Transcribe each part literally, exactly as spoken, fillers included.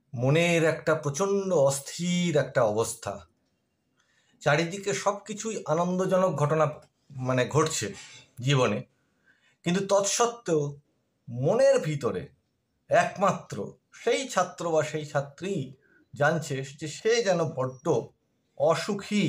মনের একটা প্রচণ্ড অস্থির একটা অবস্থা। চারিদিকে সব কিছুই আনন্দজনক ঘটনা মানে ঘটছে জীবনে, কিন্তু তৎসত্ত্বেও মনের ভিতরে একমাত্র সেই ছাত্র বা সেই ছাত্রী জানছে যে সে যেন বড্ড অসুখী।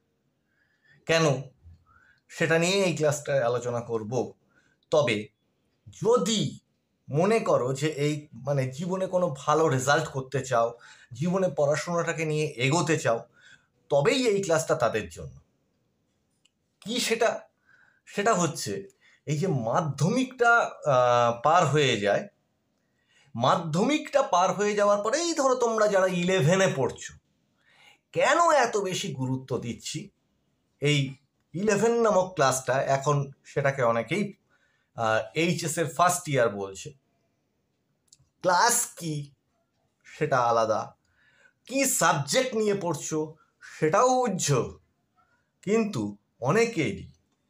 কেন? সেটা নিয়ে এই ক্লাসটায় আলোচনা করব। তবে যদি মনে করো যে এই মানে জীবনে কোনো ভালো রেজাল্ট করতে চাও, জীবনে পড়াশোনাটাকে নিয়ে এগোতে চাও, তবেই এই ক্লাসটা তাদের জন্য। কি সেটা? সেটা হচ্ছে এই যে মাধ্যমিকটা পার হয়ে যায়, মাধ্যমিকটা পার হয়ে যাওয়ার পরে এই ধরো তোমরা যারা ইলেভেনে পড়ছো, কেন এত বেশি গুরুত্ব দিচ্ছি এই ইলেভেন নামক ক্লাসটা? এখন সেটাকে অনেকেই এইচএস এর ফার্স্ট ইয়ার বলছে। ক্লাস কি সেটা আলাদা, কি সাবজেক্ট নিয়ে পড়ছো সেটাও বুঝছো, কিন্তু অনেকেরই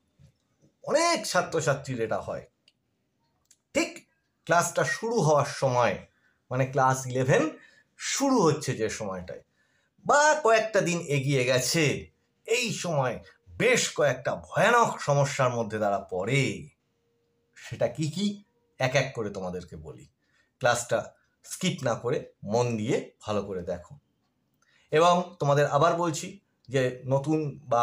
অনেক ছাত্রছাত্রীর এটা হয় ঠিক ক্লাসটা শুরু হওয়ার সময়, মানে ক্লাস ইলেভেন শুরু হচ্ছে যে সময়টায় বা কয়েকটা দিন এগিয়ে গেছে, এই সময় বেশ কয়েকটা ভয়ানক সমস্যার মধ্যে তারা পড়ে। সেটা কি কি এক এক করে তোমাদেরকে বলি। ক্লাসটা স্কিপ না করে মন দিয়ে ভালো করে দেখো। এবং তোমাদের আবার বলছি যে নতুন বা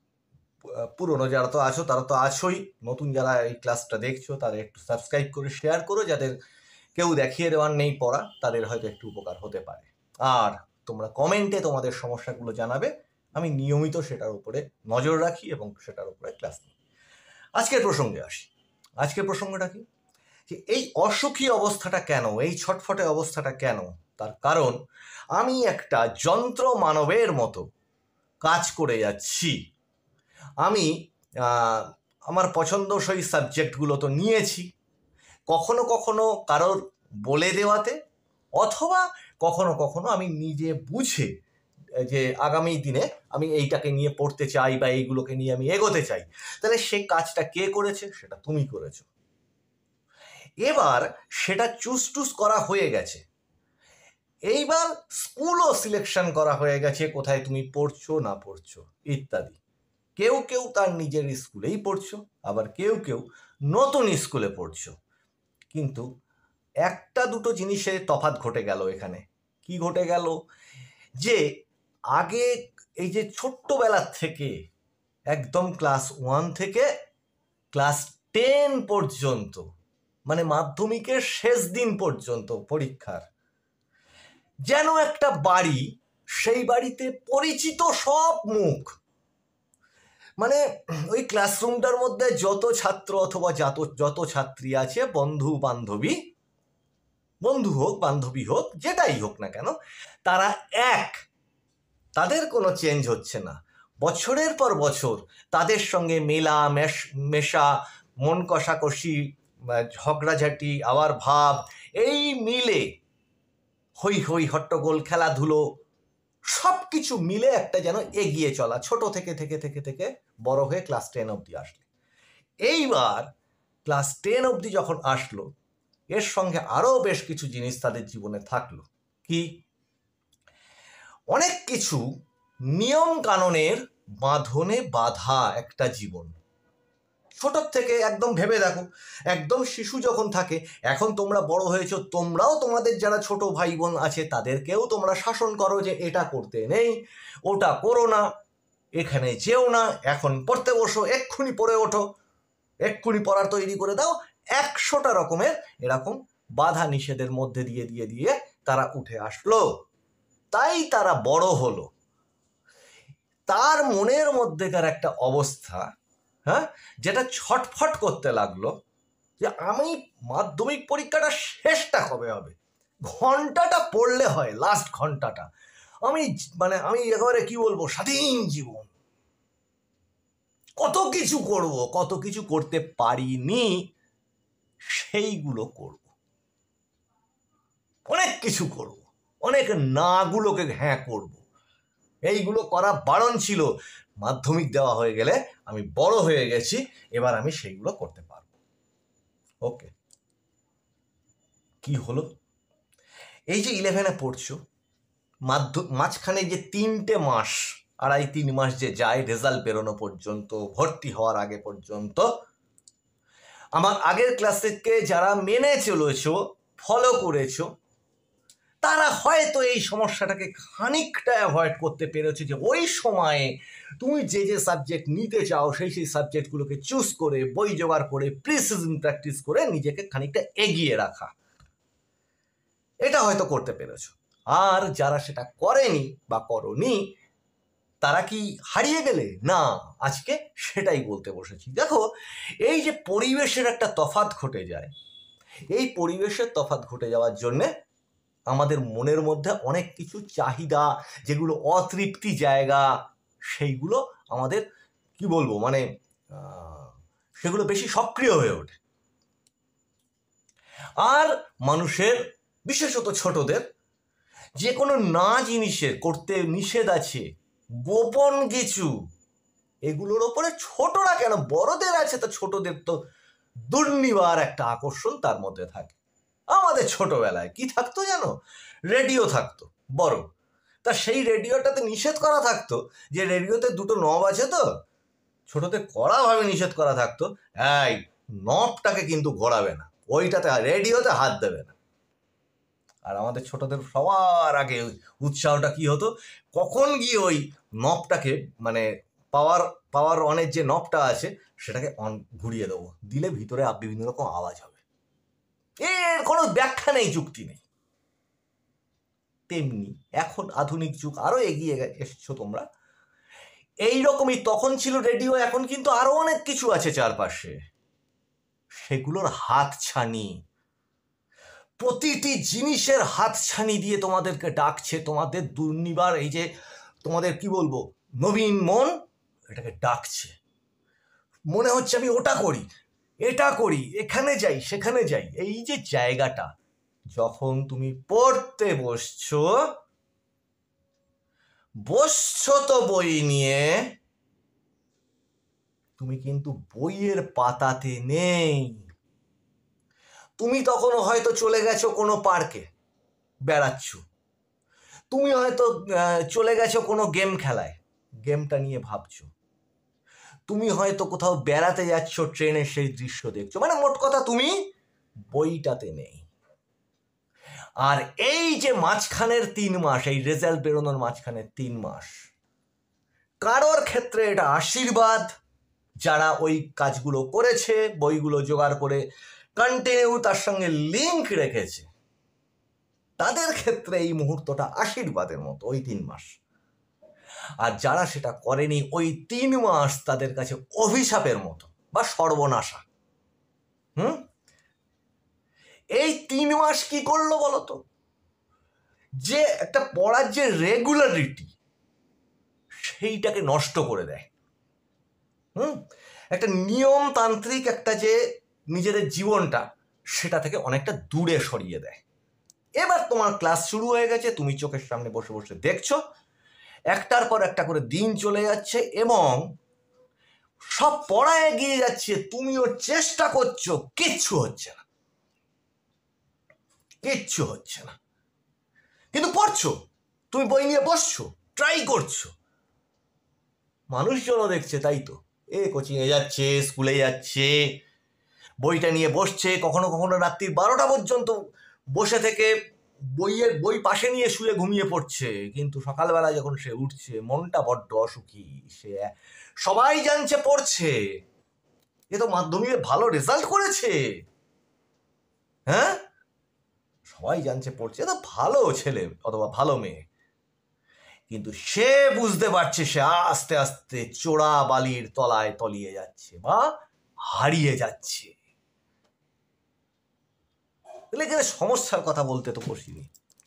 পুরনো যারা তো আছো তারা তো আছোই, নতুন যারা এই ক্লাসটা দেখছো তারা একটু সাবস্ক্রাইব করে শেয়ার করো, যাদের কেউ দেখিয়ে দেওয়ার নেই পড়া তাদের হয়তো একটু উপকার হতে পারে। আর তোমরা কমেন্টে তোমাদের সমস্যাগুলো জানাবে, আমি নিয়মিত সেটার উপরে নজর রাখি এবং সেটার উপরে ক্লাস নিই। আজকের প্রসঙ্গে আসি। আজকের প্রসঙ্গটা কি, যে এই অসুখী অবস্থাটা কেন, এই ছটফটে অবস্থাটা কেন? তার কারণ আমি একটা যন্ত্র মানবের মতো কাজ করে যাচ্ছি। আমি আমার পছন্দসই সাবজেক্টগুলো তো নিয়েছি, কখনো কখনো কারোর বলে দেওয়াতে, অথবা কখনো কখনো আমি নিজে বুঝে যে আগামী দিনে আমি এইটাকে নিয়ে পড়তে চাই বা এইগুলোকে নিয়ে আমি এগোতে চাই। তাহলে সেই কাজটা কে করেছে? সেটা তুমি করেছো। এবার সেটা চুজ টুজ করা হয়ে গেছে, এইবার স্কুলও সিলেকশন করা হয়ে গেছে, কোথায় তুমি পড়ছো না পড়ছো ইত্যাদি। কেউ কেউ তার নিজের স্কুলেই পড়ছো, আবার কেউ কেউ নতুন স্কুলে পড়ছো। কিন্তু একটা দুটো জিনিসের তফাৎ ঘটে গেল এখানে। কি ঘটে গেল? যে আগে এই যে ছোট্টবেলার থেকে একদম ক্লাস ওয়ান থেকে ক্লাস টেন পর্যন্ত, মানে মাধ্যমিকের শেষ দিন পর্যন্ত পরীক্ষার, যেন একটা বাড়ি, সেই বাড়িতে পরিচিত সব মুখ। মানে ওই ক্লাসরুমটার মধ্যে যত ছাত্র অথবা যত যত ছাত্রী আছে, বন্ধু বান্ধবী, বন্ধু হোক বান্ধবী হোক যেটাই হোক না কেন, তারা এক, তাদের কোনো চেঞ্জ হচ্ছে না। বছরের পর বছর তাদের সঙ্গে মেলা মেশ মেশা, মন কষাকষি, ঝগড়াঝাটি, আবার ভাব, এই মিলে হই হই হট্টগোল, খেলাধুলো, সব কিছু মিলে একটা যেন এগিয়ে চলা, ছোট থেকে থেকে থেকে থেকে বড় হয়ে ক্লাস টেন অবধি আসলে। এইবার ক্লাস টেন অবধি যখন আসলো, এর সঙ্গে আরও বেশ কিছু জিনিস তাদের জীবনে থাকলো। কি? অনেক কিছু নিয়ম কানুনের বাঁধনে বাঁধা একটা জীবন। ছোটোর থেকে একদম ভেবে দেখো, একদম শিশু যখন থাকে, এখন তোমরা বড় হয়েছো, তোমরাও তোমাদের যারা ছোট ভাই বোন আছে তাদেরকেও তোমরা শাসন করো যে এটা করতে নেই, ওটা করো না, এখানে যেও না, এখন পড়তে বসো, এক্ষুনি পড়ে ওঠো, এক্ষুনি পড়ার তৈরি করে দাও, একশোটা রকমের এরকম বাধা নিষেধের মধ্যে দিয়ে দিয়ে দিয়ে তারা উঠে আসলো। তাই তারা বড় হলো। তার মনের মধ্যেকার একটা অবস্থা, হ্যাঁ, যেটা ছটফট করতে লাগলো যে আমি মাধ্যমিক পরীক্ষাটা শেষটা কবে হবে, ঘন্টাটা পড়লে হয়, লাস্ট ঘন্টাটা আমি মানে আমি একেবারে কি বলবো, স্বাধীন জীবন, কত কিছু করব, কত কিছু করতে পারিনি সেইগুলো করব, অনেক কিছু করব, অনেক নাগুলোকে হ্যাঁ করব। এইগুলো করা বারণ ছিল। মাধ্যমিক দেওয়া হয়ে গেলে আমি বড় হয়ে গেছি, এবার আমি সেইগুলো করতে পারবো। ওকে, কি হলো? এই যে ইলেভেনে পড়ছো, মাধ্য মাঝখানে যে তিনটে মাস, আড়াই তিন মাস যে যায় রেজাল্ট বেরোনো পর্যন্ত, ভর্তি হওয়ার আগে পর্যন্ত, আমার আগের ক্লাসকে যারা মেনে চলেছো, ফলো করেছো, তারা হয়তো এই সমস্যাটাকে খানিকটা অ্যাভয়েড করতে পেরেছে, যে ওই সময়ে তুমি যে যে সাবজেক্ট নিতে চাও সেই সেই সাবজেক্টগুলোকে চুজ করে বই জোগাড় করে প্রিসিজন প্র্যাকটিস করে নিজেকে খানিকটা এগিয়ে রাখা, এটা হয়তো করতে পেরেছো। আর যারা সেটা করেনি বা করনি, তারা কি হারিয়ে গেলে? না, আজকে সেটাই বলতে বসেছি। দেখো, এই যে পরিবেশের একটা তফাৎ ঘটে যায়, এই পরিবেশের তফাৎ ঘটে যাওয়ার জন্যে আমাদের মনের মধ্যে অনেক কিছু চাহিদা, যেগুলো অতৃপ্তি জায়গা, সেইগুলো আমাদের কি বলবো মানে সেগুলো বেশি সক্রিয় হয়ে ওঠে। আর মানুষের, বিশেষত ছোটদের, যে কোনো না জিনিসের করতে নিষেধ আছে, গোপন কিছু, এগুলোর ওপরে ছোটরা কেন, বড়দের আছে, তা ছোটদের তো দুর্নিবার একটা আকর্ষণ তার মধ্যে থাকে। আমাদের ছোটবেলায় কি থাকতো জানো? রেডিও থাকতো বড়, তা সেই রেডিওটাতে নিষেধ করা থাকতো যে রেডিওতে দুটো নব আছে, তো ছোটদের কড়াভাবে নিষেধ করা থাকতো, এই নবটাকে কিন্তু ঘোরাবে না, ওইটাতে রেডিওতে হাত দেবে না। আর আমাদের ছোটদের সবার আগে উৎসাহটা কি হতো, কখন গিয়ে ওই নবটাকে মানে পাওয়ার পাওয়ার অনের যে নবটা আছে সেটাকে অন ঘুরিয়ে দেবো, দিলে ভিতরে বিভিন্ন রকম আওয়াজ হবে। এর কোনো ব্যাখ্যা নেই, যুক্তি নেই। তেমনি এখন আধুনিক যুগ, আরো এগিয়ে এসছো তোমরা, এইরকমই তখন ছিল রেডিও, এখন কিন্তু আরো অনেক কিছু আছে চারপাশে, সেগুলোর হাতছানি, প্রতিটি জিনিসের হাতছানি দিয়ে তোমাদেরকে ডাকছে, তোমাদের দুর্নিবার এই যে তোমাদের কি বলবো নবীন মন এটাকে ডাকছে। মনে হচ্ছে আমি ওটা করি, এটা করি, এখানে যাই, সেখানে যাই। এই যে জায়গাটা, যখন তুমি পড়তে বসছো, বসছো তো বই নিয়ে, তুমি কিন্তু বইয়ের পাতাতে নেই। তুমি তখন হয়তো চলে গেছো কোনো পার্কে বেড়াচ্ছ, তুমি হয়তো চলে গেছো কোনো গেম খেলায়, গেমটা নিয়ে ভাবছো, তুমি হয়তো কোথাও বেড়াতে যাচ্ছ, ট্রেনের সেই দৃশ্য দেখছো, মানে মোট কথা তুমি বইটাতে নেই। আর এই যে মাঝখানের তিন মাস, এই রেজাল্ট বেরোনোর মাঝখানের তিন মাস, কারোর ক্ষেত্রে এটা আশীর্বাদ, যারা ওই কাজগুলো করেছে, বইগুলো জোগাড় করে কন্টিনিউ তার সঙ্গে লিঙ্ক রেখেছে, তাদের ক্ষেত্রে এই মুহূর্তটা আশীর্বাদের মতো, ওই তিন মাস। আর যারা সেটা করেনি, ওই তিন মাস তাদের কাছে অভিশাপের মতো বা সর্বনাশা। হুম এই তিন মাস কি করলো বলতো? যে একটা পড়ার যে রেগুলারিটি, সেইটাকে নষ্ট করে দেয়। হুম একটা নিয়মতান্ত্রিক একটা যে নিজেদের জীবনটা, সেটা থেকে অনেকটা দূরে সরিয়ে দেয়। এবার তোমার ক্লাস শুরু হয়ে গেছে, তুমি চোখের সামনে বসে বসে দেখছো, একটার পর একটা করে দিন চলে যাচ্ছে এবং সব পড়া এগিয়ে যাচ্ছে, তুমিও চেষ্টা করছো, কিচ্ছু হচ্ছে না, কিচ্ছু হচ্ছে না। কিন্তু পড়ছো, তুমি বই নিয়ে বসছো, ট্রাই করছো, মানুষজনও দেখছে, তাই তো, এ কোচিংয়ে যাচ্ছে, স্কুলে যাচ্ছে, বইটা নিয়ে বসছে, কখনো কখনো রাত্রির বারোটা পর্যন্ত বসে থেকে বইয়ের বই পাশে নিয়ে শুয়ে ঘুমিয়ে পড়ছে, কিন্তু সকালবেলা যখন সে উঠছে মনটা বড্ড অসুখী। সে সবাই জানছে পড়ছে, এ তো মাধ্যমিকে ভালো রেজাল্ট করেছে, হ্যাঁ সবাই জানছে পড়ছে, তো ভালো ছেলে অথবা ভালো মেয়ে, কিন্তু সে বুঝতে পারছে সে আস্তে আস্তে চোরা বালির তলায় তলিয়ে যাচ্ছে বা হারিয়ে যাচ্ছে। এখানে সমস্যার কথা বলতে তো বসিনি।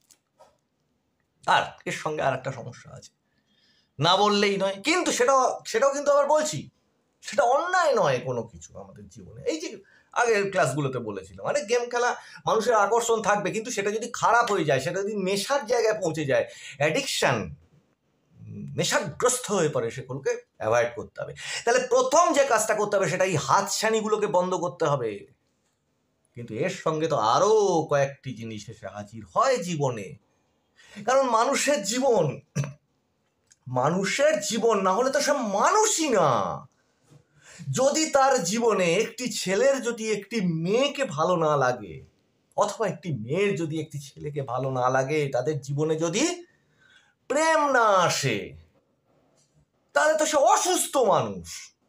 আর এর সঙ্গে আর একটা সমস্যা আছে, না বললেই নয়, কিন্তু সেটাও সেটাও কিন্তু আবার বলছি, সেটা অন্যায় নয় কোনো কিছু আমাদের জীবনে। এই যে আগের ক্লাসগুলোতে বলেছিলাম, মানে গেম খেলা মানুষের আকর্ষণ থাকবে, কিন্তু সেটা যদি খারাপ হয়ে যায়, সেটা যদি নেশার জায়গায় পৌঁছে যায়, অ্যাডিকশান, নেশাগ্রস্ত হয়ে পড়ে, সেগুলোকে অ্যাভয়েড করতে হবে। তাহলে প্রথম যে কাজটা করতে হবে সেটা এই হাতছানিগুলোকে বন্ধ করতে হবে। কিন্তু এর সঙ্গে তো আরো কয়েকটি জিনিস এসে হাজির হয় জীবনে। কারণ মানুষের জীবন মানুষের জীবন না হলে তো সে মানুষই না। যদি তার জীবনে একটি ছেলের যদি একটি মেয়েকে ভালো না লাগে, অথবা একটি মেয়ের যদি একটি ছেলেকে ভালো না লাগে, তাদের জীবনে যদি প্রেম না আসে, তাহলে তো সে অসুস্থ মানুষ।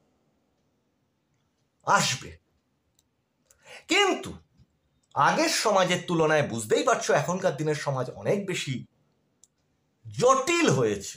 আসবে, কিন্তু আগের সমাজের তুলনায় বুঝতেই পারছো এখনকার দিনের সমাজ অনেক বেশি জটিল হয়েছে।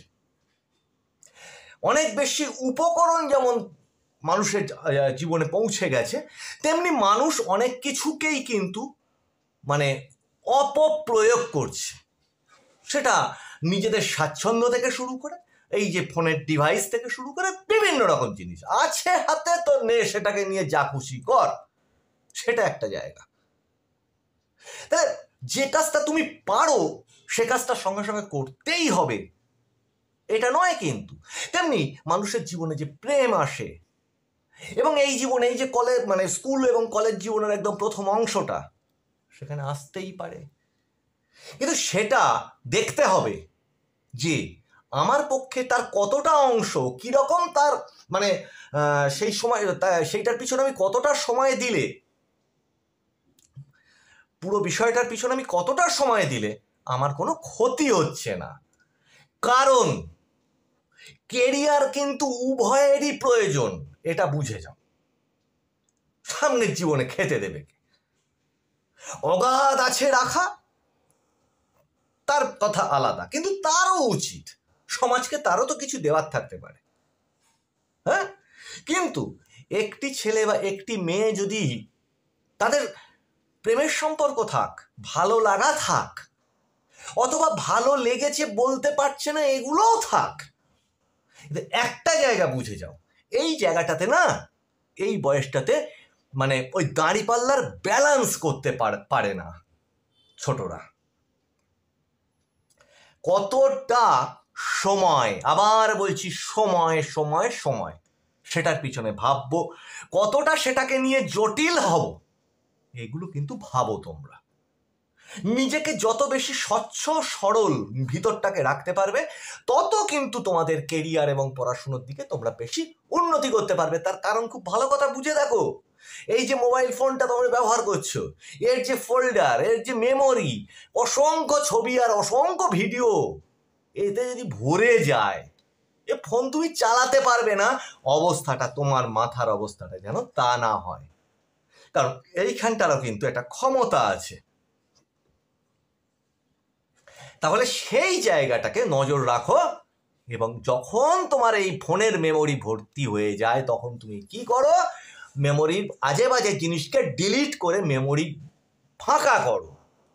অনেক বেশি উপকরণ যেমন মানুষের জীবনে পৌঁছে গেছে, তেমনি মানুষ অনেক কিছুকেই কিন্তু মানে অপপ্রয়োগ করছে। সেটা নিজেদের স্বাচ্ছন্দ্য থেকে শুরু করে, এই যে ফোনের ডিভাইস থেকে শুরু করে বিভিন্ন রকম জিনিস আছে হাতে, তো নে সেটাকে নিয়ে যা খুশি কর, সেটা একটা জায়গা। তাহলে যে কাজটা তুমি পারো সে কাজটা সঙ্গে সঙ্গে করতেই হবে এটা নয়। কিন্তু তেমনি মানুষের জীবনে যে প্রেম আসে, এবং এই জীবনে এই যে কলেজ মানে স্কুল এবং কলেজ জীবনের একদম প্রথম অংশটা, সেখানে আসতেই পারে। কিন্তু সেটা দেখতে হবে যে আমার পক্ষে তার কতটা অংশ, কিরকম তার মানে সেই সময় সেইটার পিছনে আমি কতটা সময় দিলে, পুরো বিষয়টার পিছনে আমি কতটা সময় দিলে আমার কোনো ক্ষতি হচ্ছে না। কারণ কেরিয়ার কিন্তু উভয়েরই প্রয়োজন, এটা বুঝে যাও। সামনের জীবনে খেতে দেবে কে? অগাধ আছে রাখা, তার কথা আলাদা, কিন্তু তারও উচিত, সমাজকে তারও তো কিছু দেওয়ার থাকতে পারে। হ্যাঁ, কিন্তু একটি ছেলে বা একটি মেয়ে যদি তাদের প্রেমের সম্পর্ক থাক, ভালো লাগা থাক, অথবা ভালো লেগেছে বলতে পারছে না, এগুলোও থাক, একটা জায়গা বুঝে যাও, এই জায়গাটাতে না, এই বয়সটাতে মানে ওই দাঁড়িপাল্লার ব্যালেন্স করতে পারে না ছোটরা। কতটা সময়, আবার বলছি সময় সময় সময় সেটার পিছনে ভাববো, কতটা সেটাকে নিয়ে জটিল হব, এগুলো কিন্তু ভাবো তোমরা। নিজেকে যত বেশি স্বচ্ছ সরল ভিতরটাকে রাখতে পারবে, তত কিন্তু তোমাদের কেরিয়ার এবং পড়াশোনার দিকে তোমরা বেশি উন্নতি করতে পারবে। তার কারণ খুব ভালো কথা বুঝে দেখো, এই যে মোবাইল ফোনটা তোমরা ব্যবহার করছো, এর যে ফোল্ডার, এর যে মেমোরি, অসংখ্য ছবি আর অসংখ্য ভিডিও এতে যদি ভরে যায়, এ ফোন তুমি চালাতে পারবে না। অবস্থাটা, তোমার মাথার অবস্থাটা যেন তা না হয়, কারণ এইখানটারও কিন্তু একটা ক্ষমতা আছে। তাহলে সেই জায়গাটাকে নজর রাখো, এবং যখন তোমার এই ফোনের মেমোরি ভর্তি হয়ে যায়, তখন তুমি কি করো? মেমোরির আজে বাজে জিনিসকে ডিলিট করে মেমোরি ফাঁকা করো।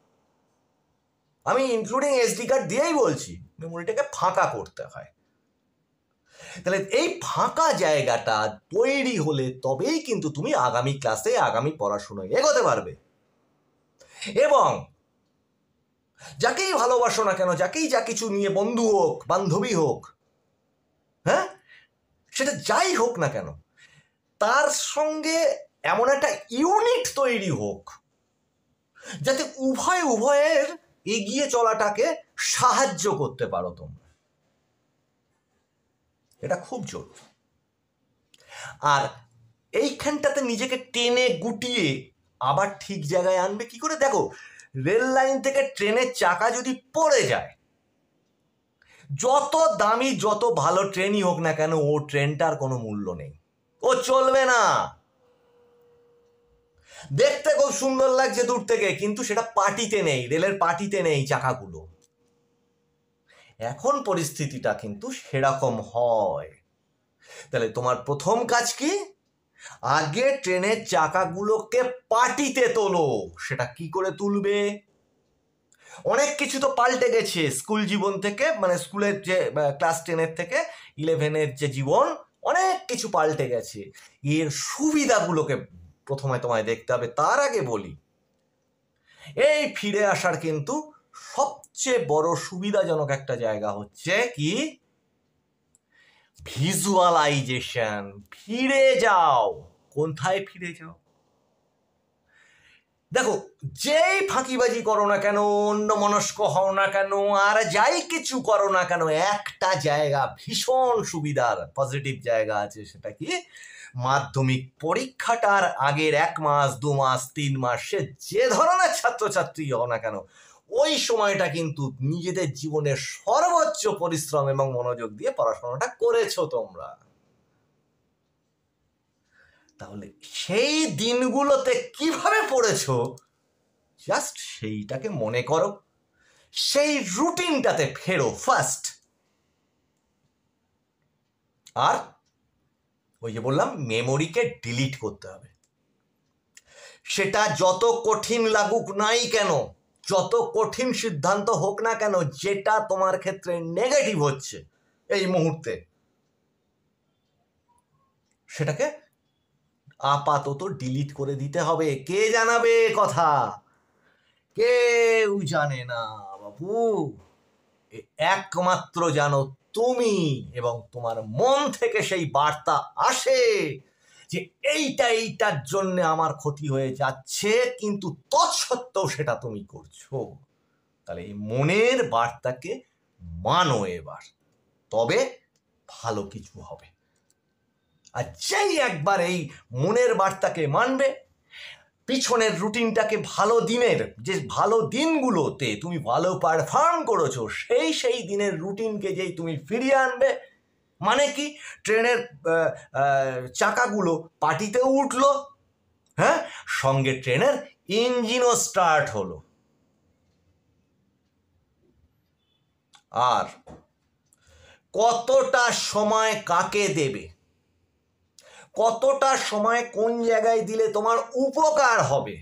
আমি ইনক্লুডিং এসডি কার্ড দিয়েই বলছি, মেমোরিটাকে ফাঁকা করতে হয়। তাহলে এই ফাঁকা জায়গাটা তৈরি হলে তবেই কিন্তু তুমি আগামী ক্লাসে, আগামী পড়াশোনায় এগোতে পারবে। এবং যাকেই ভালোবাসো না কেন, যাকেই যা কিছু নিয়ে, বন্ধু হোক, বান্ধবী হোক, হ্যাঁ, সেটা যাই হোক না কেন, তার সঙ্গে এমন একটা ইউনিট তৈরি হোক যাতে উভয় উভয়ের এগিয়ে চলাটাকে সাহায্য করতে পারো তোমরা। এটা খুব জরুরি। আর এইখানটাতে নিজেকে টেনে গুটিয়ে আবার ঠিক জায়গায় আনবে কি করে? দেখো, রেল লাইন থেকে ট্রেনের চাকা যদি পড়ে যায়, যত দামি যত ভালো ট্রেনই হোক না কেন, ও ট্রেনটার কোনো মূল্য নেই, ও চলবে না। দেখতে খুব সুন্দর লাগছে দূর থেকে, কিন্তু সেটা পাটিতে নেই, রেলের পাটিতে নেই চাকাগুলো। এখন পরিস্থিতিটা কিন্তু সেরকম হয়। তাহলে তোমার প্রথম কাজ কি? আগে ট্রেনের চাকাগুলোকে পাটিতে তোলো। সেটা কি করে তুলবে? অনেক কিছু তো পাল্টে গেছে স্কুল জীবন থেকে, মানে স্কুলের যে ক্লাস টেনের থেকে ইলেভেনের যে জীবন, অনেক কিছু পাল্টে গেছে। এর সুবিধাগুলোকে প্রথমে তোমায় দেখতে হবে। তার আগে বলি, এই ফিরে আসার কিন্তু সবচেয়ে বড় সুবিধাজনক একটা জায়গা হচ্ছে কি? ভিজুয়ালাইজেশন। ফিরে যাও। কোথায় ফিরে যাও? দেখো, যেই ফাঁকিবাজি করো না কেন, অন্যমনস্ক হও না কেন, আর যাই কিছু করো না কেন, একটা জায়গা ভীষণ সুবিধার পজিটিভ জায়গা আছে, সেটা কি মাধ্যমিক পরীক্ষাটার আগের এক মাস দু মাস তিন মাস সে যে ধরনের ছাত্রছাত্রী হও না কেন, ওই সময়টা কিন্তু নিজেদের জীবনের সর্বোচ্চ পরিশ্রম এবং মনোযোগ দিয়ে পড়াশোনাটা করেছো তোমরা। তাহলে সেই দিনগুলোতে কিভাবে পড়েছো জাস্ট সেইটাকে মনে করো, সেই রুটিনটাতে ফেরো ফার্স্ট। আর ওই যে বললাম মেমোরিকে ডিলিট করতে হবে। সেটা যত কঠিন লাগুক নাই কেন, যত কঠিন সিদ্ধান্ত হোক না কেন, যেটা তোমার ক্ষেত্রে নেগেটিভ হচ্ছে এই মুহূর্তে, সেটাকে আপাতত ডিলিট করে দিতে হবে। কে জানাবে কথা? কেউ জানে না বাবু, একমাত্র জানো তুমি, এবং তোমার মন থেকে সেই বার্তা আসে যে এইটা এইটার জন্য আমার ক্ষতি হয়ে যাচ্ছে, কিন্তু তৎসত্ত্বেও সেটা তুমি করছো। তাহলে এই মনের বার্তাকে মানো এবার, তবে ভালো কিছু হবে। আর যেই একবার এই মনের বার্তাকে মানবে, পিছনের রুটিনটাকে, ভালো দিনের যে ভালো দিনগুলোতে তুমি ভালো পারফর্ম করেছো, সেই সেই দিনের রুটিনকে যেই তুমি ফিরিয়ে আনবে, মানে কি ট্রেনের চাকাগুলো পাটিতেও উঠলো, হ্যাঁ, সঙ্গে ট্রেনের ইঞ্জিনও স্টার্ট হলো। আর কতটা সময় কাকে দেবে, কতটা সময় কোন জায়গায় দিলে তোমার উপকার হবে,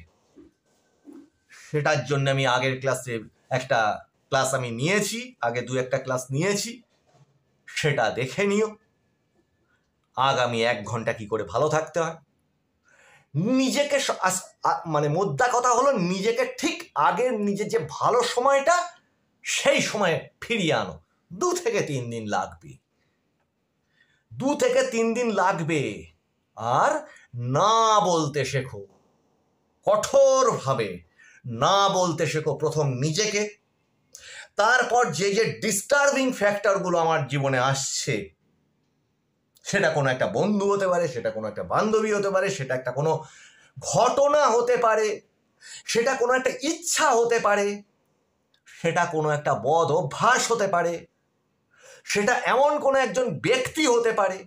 সেটার জন্য আমি আগের ক্লাসে একটা ক্লাস আমি নিয়েছি, আগে দু একটা ক্লাস নিয়েছি, সেটা দেখে নিও। আগামী এক ঘন্টা কি করে ভালো থাকতে হয়, নিজেকে মানে মোদ্দা কথা হলো নিজেকে ঠিক আগের নিজের যে ভালো সময়টা সেই সময়ে ফিরিয়ে আনো। দু থেকে তিন দিন লাগবে, দু থেকে তিন দিন লাগবে। আর না বলতে শেখো, কঠোরভাবে না বলতে শেখো প্রথম নিজেকে। তারপর যে যে ডিস্টার্বিং ফ্যাক্টরগুলো আমার জীবনে আসছে, সেটা কোনো একটা বন্ধু হতে পারে, সেটা কোনো একটা বান্ধবী হতে পারে, সেটা একটা কোনো ঘটনা হতে পারে, সেটা কোনো একটা ইচ্ছা হতে পারে, সেটা কোনো একটা বদ অভ্যাস হতে পারে, সেটা এমন কোনো একজন ব্যক্তি হতে পারে।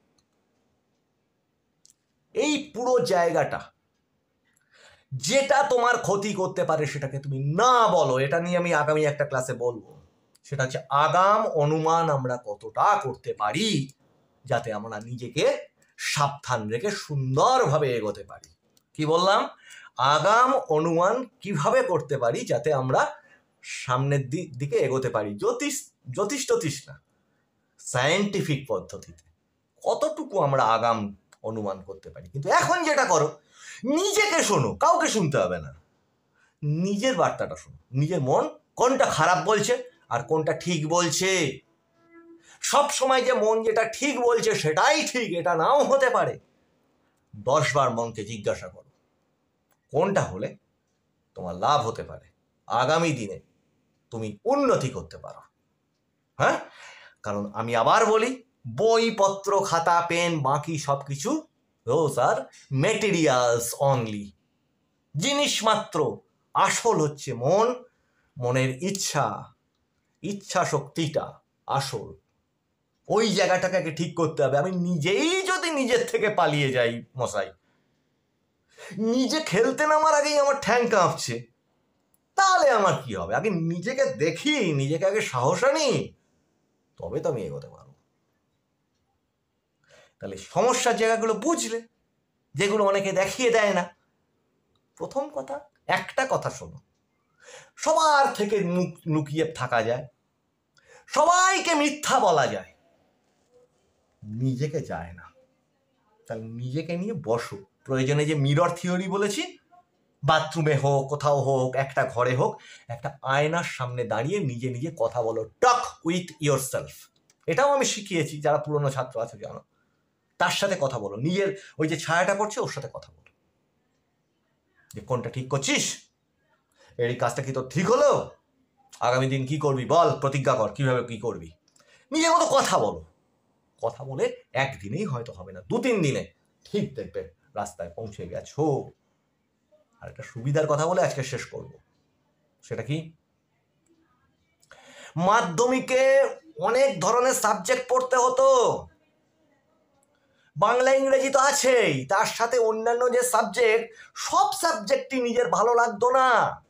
এই পুরো জায়গাটা যেটা তোমার ক্ষতি করতে পারে সেটাকে তুমি না বলো। এটা নিয়ে আমি আগামী একটা ক্লাসে বলবো। সেটা হচ্ছে আগাম অনুমান আমরা কতটা করতে পারি যাতে আমরা নিজেকে সাবধান রেখে সুন্দরভাবে এগোতে পারি। কি বললাম? আগাম অনুমান কিভাবে করতে পারি যাতে আমরা সামনের দিকে এগোতে পারি, জ্যোতিষ জ্যোতিষ টতিষ না, সায়েন্টিফিক পদ্ধতিতে কতটুকু আমরা আগাম অনুমান করতে পারি। কিন্তু এখন যেটা করো, নিজেকে শোনো, কাউকে শুনতে হবে না, নিজের বার্তাটা শোনো, নিজের মন কোনটা খারাপ বলছে আর কোনটা ঠিক বলছে। সব সময় যে মন যেটা ঠিক বলছে সেটাই ঠিক, এটা নাও হতে পারে। দশ বার মনকে জিজ্ঞাসা করো কোনটা হলে তোমার লাভ হতে পারে, আগামী দিনে তুমি উন্নতি করতে পারো। হ্যাঁ, কারণ আমি আবার বলি, বইপত্র খাতা পেন বাকি সব কিছু those are materials only, জিনিস মাত্র। আসল হচ্ছে মন, মনের ইচ্ছা, ইচ্ছা শক্তিটা আসল। ওই জায়গাটাকে ঠিক করতে হবে। আমি নিজেই যদি নিজের থেকে পালিয়ে যাই মশাই, নিজে খেলতে নামার আগেই আমার ঠ্যাং কাঁপছে, তাহলে আমার কি হবে? আগে নিজেকে দেখি, নিজেকে আগে সাহস আনি, তবে তো আমি এগোতে পারবো। তাহলে সমস্যার জায়গাগুলো বুঝলে, যেগুলো অনেকে দেখিয়ে দেয় না। প্রথম কথা, একটা কথা শোনো, সবার থেকে মুখ লুকিয়ে থাকা যায়, সবাইকে মিথ্যা বলা যায়, নিজেকে যায় না। তাহলে নিজেকে নিয়ে বসো। প্রয়োজনে যে মিরর থিওরি বলেছি, বাথরুমে হোক, কোথাও হোক, একটা ঘরে হোক, একটা আয়নার সামনে দাঁড়িয়ে নিজে নিজে কথা বলো, টক উইথ ইয়োর সেলফ। এটাও আমি শিখিয়েছি, যারা পুরনো ছাত্র আছে জানো। তার সাথে কথা বলো, নিজের ওই যে ছায়াটা পড়ছে ওর সাথে কথা বলো, যে কোনটা ঠিক করছিস, এই কাজটা কি তোর ঠিক হলো, আগামী দিন কি করবি বল, প্রতিজ্ঞা কর কিভাবে কি করবি। নিজের মতো কথা বলো, কথা বলে একদিনেই হয়তো হবে না, দু তিন দিনে ঠিক দেখবে রাস্তায় পৌঁছে গেছো। আর একটা সুবিধার কথা বলে আজকে শেষ করব, সেটা কি, মাধ্যমিকে অনেক ধরনের সাবজেক্ট পড়তে হতো, বাংলা ইংরেজি তো আছেই, তার সাথে অন্যান্য যে সাবজেক্ট, সব সাবজেক্টই নিজের ভালো লাগতো না।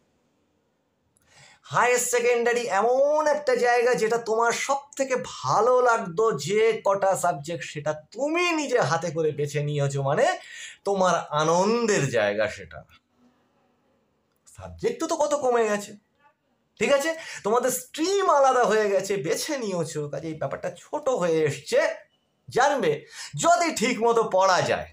হায়ার সেকেন্ডারি এমন একটা জায়গা যেটা তোমার সব থেকে ভালো লাগতো যে কটা সাবজেক্ট, সেটা তুমি নিজে হাতে করে বেছে নিয়েছো, মানে তোমার আনন্দের জায়গা সেটা। সাবজেক্ট তো কত কমে গেছে, ঠিক আছে, তোমাদের স্ট্রিম আলাদা হয়ে গেছে, বেছে নিয়েছো, কাজে এই ব্যাপারটা ছোট হয়ে এসছে। জানবে যদি ঠিক মতো পড়া যায়,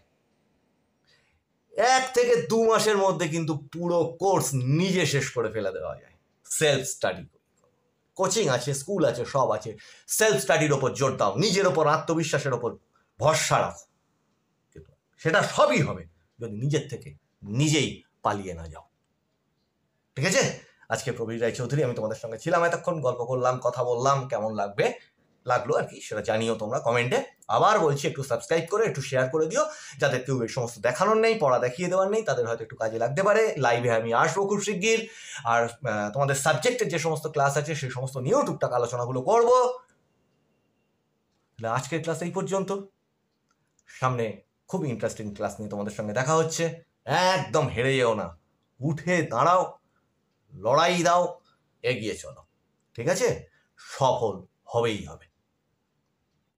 এক থেকে দু মাসের মধ্যে কিন্তু পুরো কোর্স নিজে শেষ করে ফেলে দেওয়া যায়। সেলফ স্টাডি, কোচিং আছে, স্কুল আছে, সব আছে, সেলফ স্টাডির ওপর জোর দাও, নিজের ওপর আত্মবিশ্বাসের ওপর ভরসা রাখো, কিন্তু সেটা সবই হবে যদি নিজের থেকে নিজেই পালিয়ে না যাও। ঠিক আছে, আজকে প্রবীর রায়চৌধুরী আমি তোমাদের সঙ্গে ছিলাম, এতক্ষণ গল্প করলাম, কথা বললাম, কেমন লাগবে লাগলো আর কি সেটা জানিও তোমরা কমেন্টে। আবার বলছি একটু সাবস্ক্রাইব করে একটু শেয়ার করে দিও, যাদের কেউ এই সমস্ত দেখানোর নেই, পড়া দেখিয়ে দেওয়ার নেই, তাদের হয়তো একটু কাজে লাগতে পারে। লাইভে আমি আসবো খুব শিগগির, আর তোমাদের সাবজেক্টের যে সমস্ত ক্লাস আছে সেই সমস্ত নিয়েও টুকটাক আলোচনাগুলো করবো। তাহলে আজকের ক্লাস এই পর্যন্ত, সামনে খুব ইন্টারেস্টিং ক্লাস নিয়ে তোমাদের সঙ্গে দেখা হচ্ছে। একদম হেরে যেও না, উঠে দাঁড়াও, লড়াই দাও, এগিয়ে চলো, ঠিক আছে, সফল হবেই হবে।